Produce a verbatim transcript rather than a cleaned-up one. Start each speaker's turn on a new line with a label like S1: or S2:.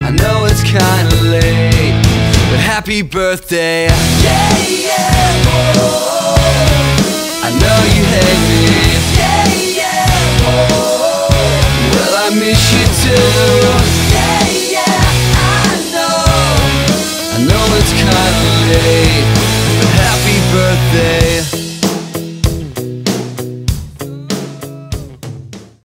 S1: I know it's kinda late, but happy birthday. Yeah, yeah, oh, I know you hate me. Yeah, yeah, oh, well I miss you too.